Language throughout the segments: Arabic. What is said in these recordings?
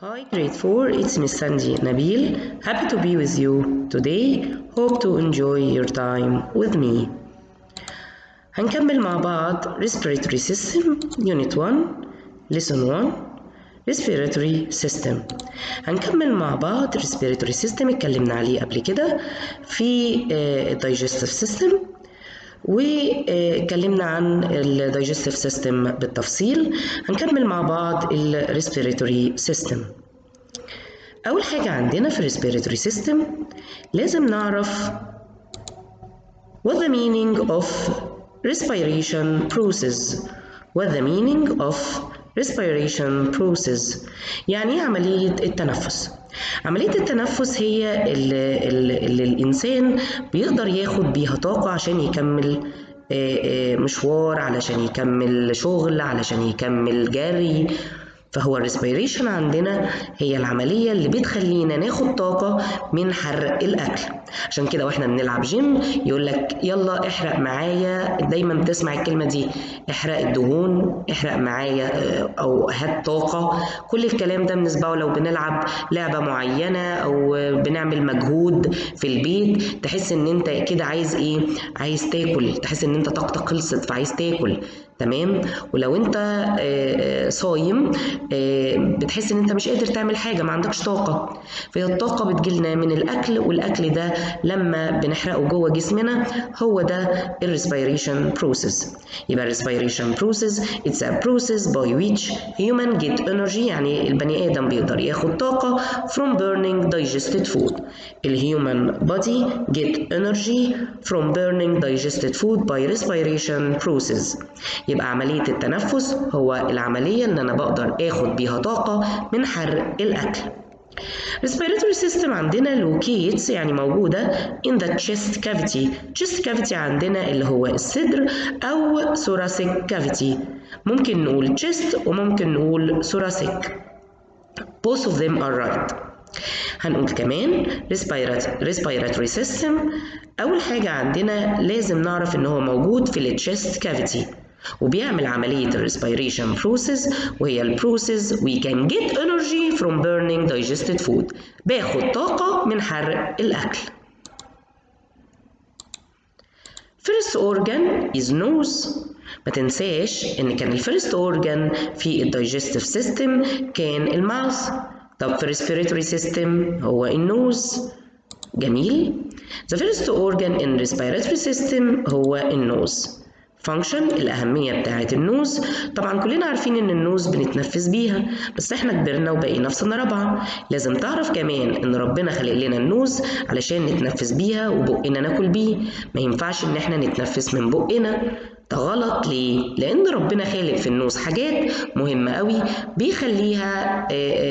Hi grade 4, it's Miss Sandy Nabil. Happy to be with you today. Hope to enjoy your time with me. هنكمل مع بعض respiratory system unit 1 lesson 1 respiratory system. هنكمل مع بعض respiratory system اتكلمنا عليه قبل كده في digestive system واتكلمنا عن ال digestive system بالتفصيل. هنكمل مع بعض ال respiratory system. أول حاجة عندنا في respiratory system لازم نعرف what the meaning of respiration process. what the meaning of respiration process يعني عملية التنفس. عملية التنفس هي اللي الإنسان بيقدر ياخد بيها طاقة عشان يكمل مشوار، علشان يكمل شغل، علشان يكمل جري. فهو الريسبيريشن عندنا هي العملية اللي بتخلينا ناخد طاقة من حرق الأكل. عشان كده واحنا بنلعب جيم يقول لك يلا احرق معايا، دايما بتسمع الكلمة دي، احرق الدهون، احرق معايا، او هات طاقة. كل الكلام ده بنسمعه لو بنلعب لعبة معينة او بنعمل مجهود في البيت. تحس ان انت كده عايز ايه؟ عايز تاكل، تحس ان انت طاقتك خلصت فعايز تاكل. تمام. ولو انت صايم بتحس ان انت مش قادر تعمل حاجه، ما عندكش طاقه. فهي الطاقه بتجيلنا من الاكل، والاكل ده لما بنحرقه جوه جسمنا هو ده الريسبيريشن بروسيس. يبقى الريسبيريشن بروسيس it's a process by which human get energy، يعني البني ادم بيقدر ياخد طاقه from burning digested food. الهيومن body get energy from burning digested food by respiration process. يبقى عملية التنفس هو العملية اللي أنا بقدر آخد بيها طاقة من حرق الأكل. respiratory system عندنا locates يعني موجودة in the chest cavity. chest cavity عندنا اللي هو الصدر أو thoracic cavity. ممكن نقول chest وممكن نقول thoracic. both of them are right. هنقول كمان respiratory system. أول حاجة عندنا لازم نعرف إن هو موجود في ال chest cavity وبيعمل عملية الريسبيريشن بروسيس، وهي البروسيس we can get energy from burning digested food. باخد طاقة من حرق الأكل. First organ is nose. ما تنساش إن كان الفيرست organ في الدايجستيف سيستم كان الماوث. طب في respiratory system هو النوز. جميل. The first organ in respiratory system هو النوز. فانكشن الأهمية بتاعة النوز، طبعا كلنا عارفين إن النوز بنتنفس بيها، بس إحنا كبرنا وبقينا في سنة رابعة. لازم تعرف كمان إن ربنا خلق لنا النوز علشان نتنفس بيها وبقنا ناكل بيه. ما ينفعش إن إحنا نتنفس من بقنا، ده غلط. ليه؟ لأن ربنا خالق في النوز حاجات مهمة قوي بيخليها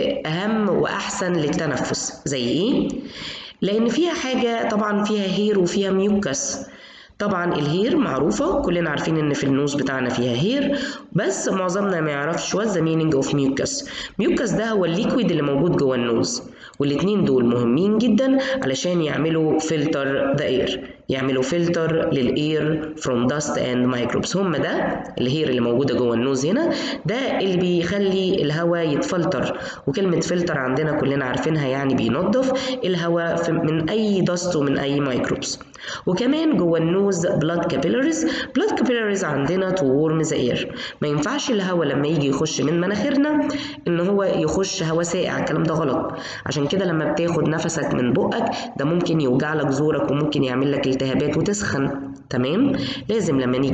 أهم وأحسن للتنفس. زي إيه؟ لأن فيها حاجة طبعا فيها هير وفيها ميوكس. طبعا الهير معروفة، كلنا عارفين ان في النوز بتاعنا فيها هير، بس معظمنا ما يعرفش what the meaning of mucus. mucus ده هو الليكويد اللي موجود جوه النوز، والاتنين دول مهمين جدا علشان يعملوا فلتر the air، يعملوا فلتر للاير from dust and microbes. هم ده الهير اللي موجودة جوه النوز هنا، ده اللي بيخلي الهواء يتفلتر. وكلمة فلتر عندنا كلنا عارفينها يعني بينظف الهواء من اي dust ومن اي مايكروبس. وكمان جوه النوز blood capillaries عندنا to warm the air. ما ينفعش الهواء لما يجي يخش من مناخيرنا ان هو يخش هواء ساقع، الكلام ده غلط. عشان كده لما بتاخد نفسك من بقك ده ممكن يوجع لك زورك وممكن يعمل لك التهابات وتسخن. تمام. لازم لما نيجي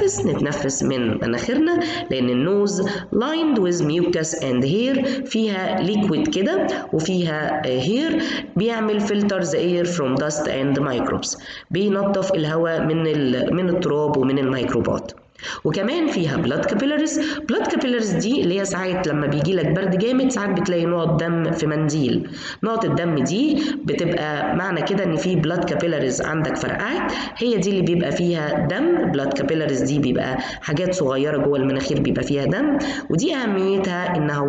نتنفس من مناخيرنا، لان النوز lined with mucus and hair، فيها liquid كده وفيها hair بيعمل filter the air from dust and microbes، بينظف الهواء من التراب ومن الميكروبات. وكمان فيها blood capillaries دي اللي هي ساعات لما بيجي لك برد جامد ساعات بتلاقي نقط دم في منديل. نقط الدم دي بتبقى معنى كده ان في blood capillaries عندك فرقعت، هي دي اللي بيبقى فيها دم. blood capillaries دي بيبقى حاجات صغيرة جوه المناخير بيبقى فيها دم، ودي أهميتها إنها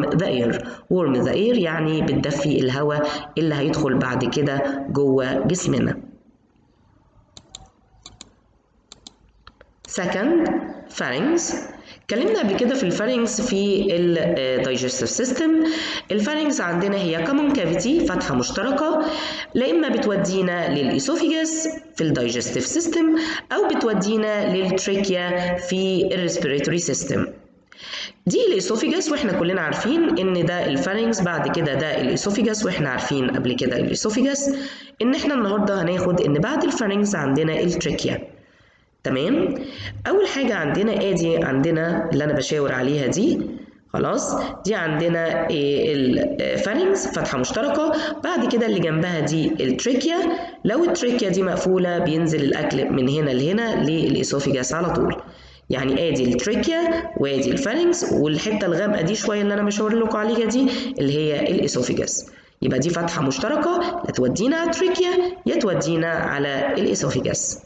warm the air يعني بتدفي الهواء اللي هيدخل بعد كده جوه جسمنا. Second, pharynx. اتكلمنا قبل كده في الفارنكس في الدايجستيف سيستم. الفارنكس عندنا هي كومن كافيتي، فتحه مشتركه، لا اما بتودينا للاسوفيجاس في الدايجستيف سيستم او بتودينا للتريكيا في الريسبيراتوري سيستم. دي الاسوفيجاس واحنا كلنا عارفين ان ده الفارنكس، بعد كده ده الاسوفيجاس واحنا عارفين قبل كده الاسوفيجاس. ان احنا النهارده هناخد ان بعد الفارنكس عندنا التريكيا. تمام. اول حاجه عندنا عندنا اللي انا بشاور عليها دي، خلاص، دي عندنا الفارنكس فتحه مشتركه، بعد كده اللي جنبها دي التريكيا. لو التريكيا دي مقفوله بينزل الاكل من هنا لهنا للاسوفيجاس على طول. يعني ادي التريكيا وادي الفارنكس، والحته الغامقه دي شويه اللي انا بشاور لكم عليها دي اللي هي الاسوفيجاس. يبقى دي فتحه مشتركه، يا تودينا على التريكيا يا تودينا على الاسوفيجاس.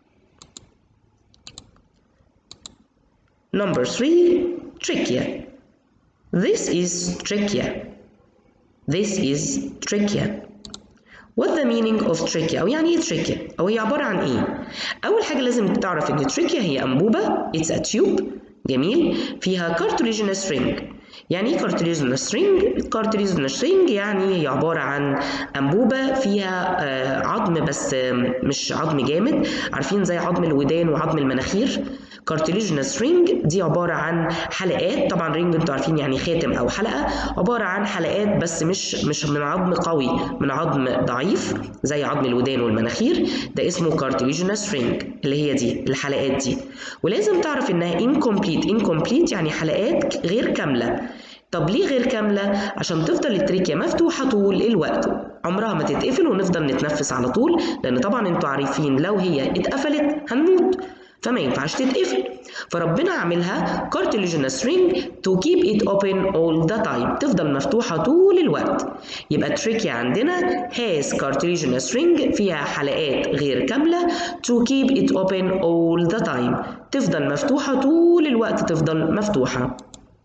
Number 3, trachea. This is trachea. This is trachea. What the meaning of trachea؟ أو يعني إيه trachea؟ أو هي عبارة عن إيه؟ أول حاجة لازم تعرف إن trachea هي أنبوبة، it's a tube، جميل، فيها cartilaginous ring. يعني إيه cartilaginous ring؟ cartilaginous ring يعني هي عبارة عن أنبوبة فيها عظم، بس مش عظم جامد، عارفين زي عظم الودان وعظم المناخير. cartilaginous ring دي عبارة عن حلقات، طبعا رينج انتوا عارفين يعني خاتم أو حلقة، عبارة عن حلقات بس مش من عظم قوي، من عظم ضعيف زي عظم الودان والمناخير، ده اسمه cartilaginous ring اللي هي دي الحلقات دي. ولازم تعرف إنها incomplete يعني حلقات غير كاملة. طب ليه غير كاملة؟ عشان تفضل التريكيا مفتوحة طول الوقت، عمرها ما تتقفل ونفضل نتنفس على طول، لأن طبعا انتوا عارفين لو هي اتقفلت هنموت، فما ينفعش تتقفل. فربنا عاملها cartilaginous ring to keep it open all the time، تفضل مفتوحة طول الوقت. يبقى التريكيا عندنا has cartilaginous ring فيها حلقات غير كاملة to keep it open all the time، تفضل مفتوحة طول الوقت، تفضل مفتوحة.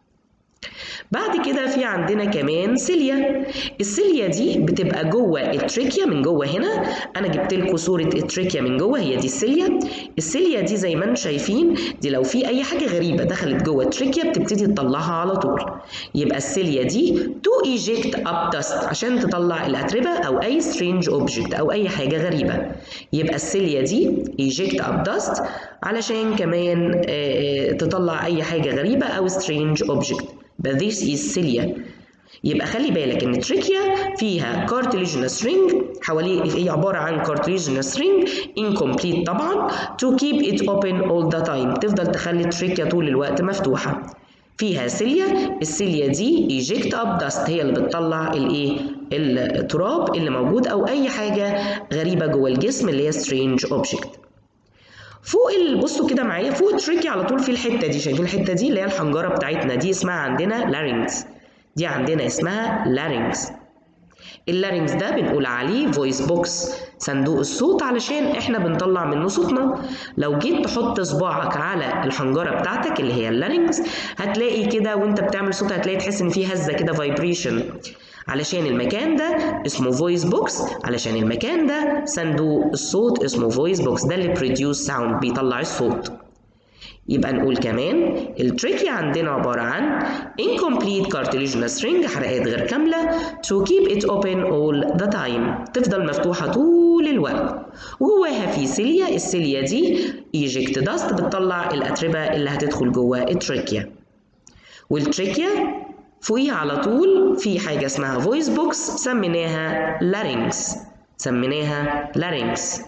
بعد كده في عندنا كمان سيليا. السيليا دي بتبقى جوه التريكيا من جوه هنا، انا جبت لكم صوره التريكيا من جوه، هي دي السيليا. السيليا دي زي ما انتم شايفين دي لو في اي حاجه غريبه دخلت جوه التريكيا بتبتدي تطلعها على طول. يبقى السيليا دي تو ايجكت اب داست عشان تطلع الاتربه او اي سترينج اوبجكت او اي حاجه غريبه. يبقى السيليا دي ايجكت اب داست علشان كمان تطلع اي حاجه غريبه او سترينج اوبجكت. This is cilia. يبقى خلي بالك ان التريكيا فيها cartilaginous ring، حواليه هي عباره عن cartilaginous ring incomplete طبعا to keep it open all the time، تفضل تخلي التريكيا طول الوقت مفتوحه. فيها سيليا، السيليا دي eject up dust هي اللي بتطلع الايه التراب اللي موجود او اي حاجه غريبه جوه الجسم اللي هي strange object. فوق بصوا كده معايا فوق التريكيا على طول في الحته دي، شايفين الحته دي اللي هي الحنجره بتاعتنا دي اسمها عندنا لارينكس، دي عندنا اسمها لارينكس. اللارينكس ده بنقول عليه فويس بوكس، صندوق الصوت، علشان احنا بنطلع منه صوتنا. لو جيت تحط صباعك على الحنجره بتاعتك اللي هي اللارينكس هتلاقي كده وانت بتعمل صوت هتلاقي تحس ان في هزه كده فايبريشن، علشان المكان ده اسمه فويس بوكس، علشان المكان ده صندوق الصوت اسمه فويس بوكس، ده اللي بروديوس ساوند بيطلع الصوت. يبقى نقول كمان التريكيا عندنا عبارة عن incomplete cartilaginous ring حلقات غير كاملة to keep it open all the time تفضل مفتوحة طول الوقت، وجواها في سيليا، السيليا دي eject dust بتطلع الأتربة اللي هتدخل جوا التريكيا. والتريكيا فوقيها على طول في حاجة اسمها فويس بوكس سميناها لارينكس، سميناها لارينكس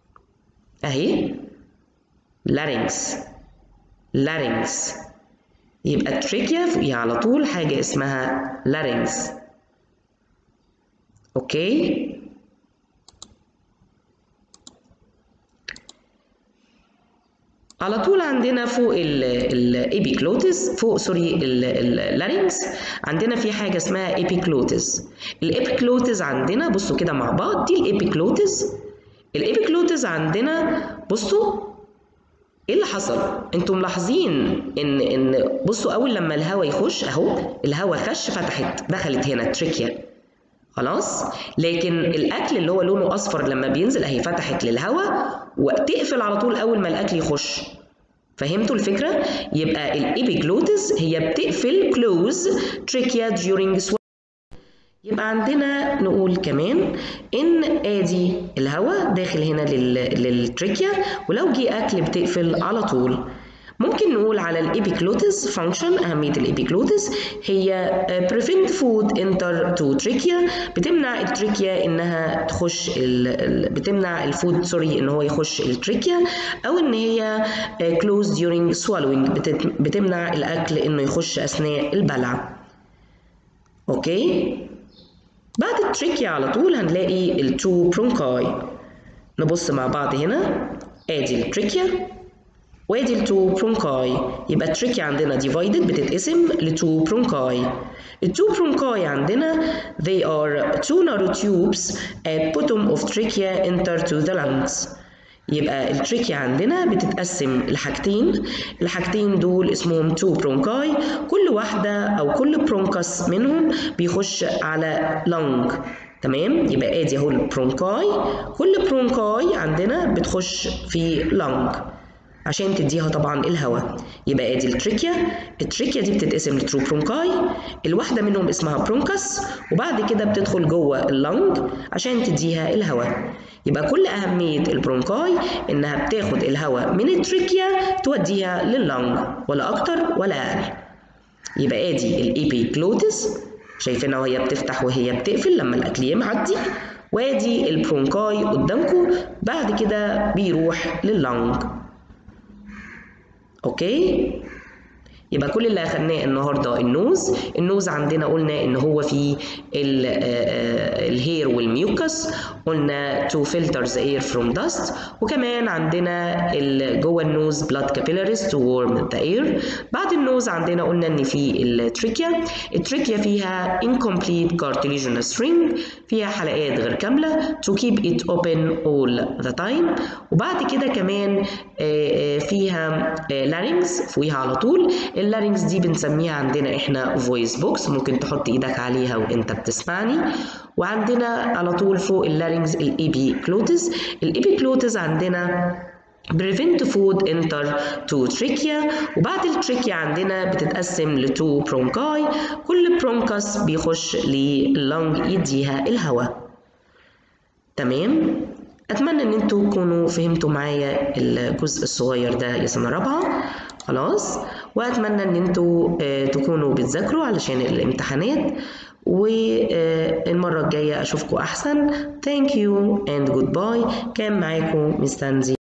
اهي لارينكس لارينكس. يبقى التريكيا فوقيها على طول حاجة اسمها لارينكس. اوكي، على طول عندنا فوق الابيكلوتس، فوق سوري اللارينكس عندنا في حاجه اسمها ابيكلوتس. الابيكلوتس عندنا بصوا كده مع بعض، دي الابيكلوتس. الابيكلوتس عندنا بصوا ايه اللي حصل؟ انتوا ملاحظين ان بصوا اول لما الهواء يخش اهو الهواء خش فتحت دخلت هنا التريكيا خلاص، لكن الاكل اللي هو لونه اصفر لما بينزل اهي فتحت للهواء وتقفل على طول اول ما الاكل يخش. فهمتوا الفكرة؟ يبقى الإبيجلوتس هي بتقفل close trachea during swallowing. يبقى عندنا نقول كمان إن آدي الهواء داخل هنا للتريكيا، ولو جه أكل بتقفل على طول. ممكن نقول على الإبيجلوتس فانكشن، أهمية الإبيجلوتس هي prevent food enter to trachea، بتمنع التريكيا إنها تخش بتمنع الفود إن هو يخش التريكيا، أو إن هي close during swallowing، بتمنع الأكل إنه يخش أثناء البلع. أوكي؟ بعد التريكيا على طول هنلاقي التو برونكاي. نبص مع بعض هنا، ادي التريكيا وادي التو برونكاي. يبقى التريكيا عندنا ديفايدد، بتتقسم لتو برونكاي. التو برونكاي عندنا they are two narrow tubes at bottom of trachea enter to the lungs. يبقى التريكيا عندنا بتتقسم لحاجتين، الحاجتين دول اسمهم تو برونكاي، كل واحدة أو كل برونكس منهم بيخش على لنج. تمام؟ يبقى ادي اهو البرونكاي، كل برونكاي عندنا بتخش في لنج عشان تديها طبعا الهواء. يبقى ادي التريكيا دي بتتقسم لترو برونكاي، الواحدة منهم اسمها برونكس، وبعد كده بتدخل جوه اللنج عشان تديها الهواء. يبقى كل أهمية البرونكاي إنها بتاخد الهواء من التريكيا توديها لللنج، ولا أكتر ولا أقل. يبقى ادي الإبيجلوتس شايفينها وهي بتفتح وهي بتقفل لما الأكل يعدي، وادي البرونكاي قدامكم بعد كده بيروح لللنج. اوكي؟ يبقى كل اللي اخدناه النهارده النوز عندنا قلنا ان هو فيه الهير والميوكس، قلنا to filter the air from dust، وكمان عندنا جوه النوز blood capillaries to warm the air. بعد النوز عندنا قلنا ان في التريكيا فيها incomplete cartilaginous ring، فيها حلقات غير كامله to keep it open all the time. وبعد كده كمان فيها larynx فوقيها على طول. اللارينكس دي بنسميها عندنا احنا فويس بوكس، ممكن تحط ايدك عليها وانت بتسمعني. وعندنا على طول فوق اللارينكس الإبيجلوتس عندنا prevent food enter to trachea. وبعد التريكيا عندنا بتتقسم لتو برونكاي، كل برونكس بيخش لللنج يديها الهواء. تمام؟ أتمنى إن انتوا تكونوا فهمتوا معايا الجزء الصغير ده يا سنة رابعة. خلاص، وأتمنى إن انتوا تكونوا بتذاكروا علشان الامتحانات، والمرة الجاية أشوفكوا أحسن. Thank you and goodbye. كان معاكم مستنزي.